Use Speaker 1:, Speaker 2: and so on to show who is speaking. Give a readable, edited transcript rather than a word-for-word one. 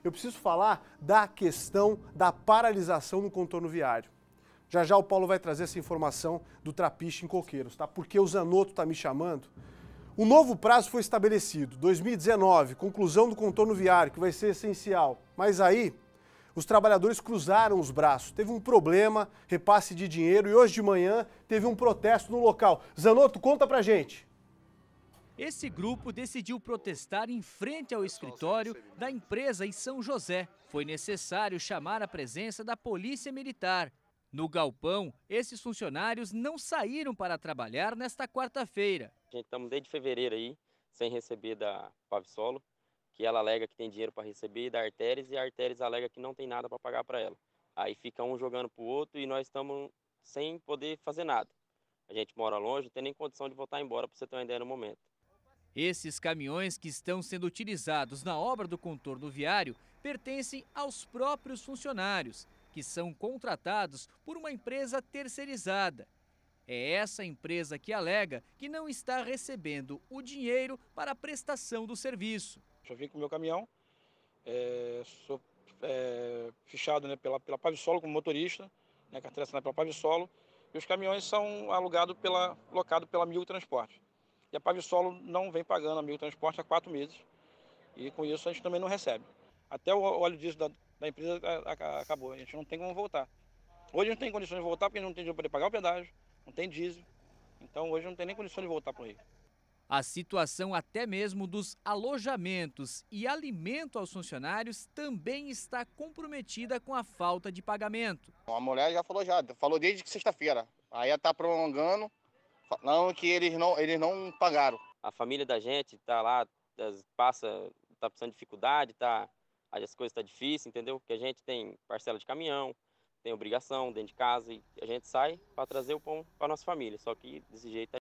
Speaker 1: eu preciso falar da questão da paralisação no contorno viário. Já já o Paulo vai trazer essa informação do trapiche em Coqueiros, tá? Porque o Zanotto está me chamando. O novo prazo foi estabelecido, 2019, conclusão do contorno viário, que vai ser essencial. Mas aí, os trabalhadores cruzaram os braços. Teve um problema, repasse de dinheiro, e hoje de manhã teve um protesto no local. Zanotto, conta pra gente.
Speaker 2: Esse grupo decidiu protestar em frente ao escritório da empresa em São José. Foi necessário chamar a presença da Polícia Militar. No galpão, esses funcionários não saíram para trabalhar nesta quarta-feira.
Speaker 3: A gente estamos desde fevereiro aí, sem receber da Pavisolo, que ela alega que tem dinheiro para receber, da Arteres, e a Arteres alega que não tem nada para pagar para ela. Aí fica um jogando para o outro e nós estamos sem poder fazer nada. A gente mora longe, não tem nem condição de voltar embora, para você ter uma ideia no momento.
Speaker 2: Esses caminhões que estão sendo utilizados na obra do contorno viário pertencem aos próprios funcionários, que são contratados por uma empresa terceirizada. É essa empresa que alega que não está recebendo o dinheiro para a prestação do serviço.
Speaker 4: Eu vim com o meu caminhão, sou fichado, né, pela Pavisolo como motorista, né, carteira assinada pela Pavisolo, e os caminhões são locados pela Mil Transporte. E a Pavisolo não vem pagando a Mil Transporte há 4 meses, e com isso a gente também não recebe. Até o óleo diesel da empresa acabou, a gente não tem como voltar. Hoje não tem condições de voltar porque não tem dinheiro para pagar o pedágio, não tem diesel, então hoje não tem nem condição de voltar para o Rio.
Speaker 2: A situação até mesmo dos alojamentos e alimento aos funcionários também está comprometida com a falta de pagamento.
Speaker 5: A mulher falou desde sexta-feira. Aí ela está prolongando, falando que eles não pagaram.
Speaker 3: A família da gente está lá, está passando dificuldade, as coisas estão difíceis, entendeu? Porque a gente tem parcela de caminhão, tem obrigação dentro de casa e a gente sai para trazer o pão para nossa família. Só que desse jeito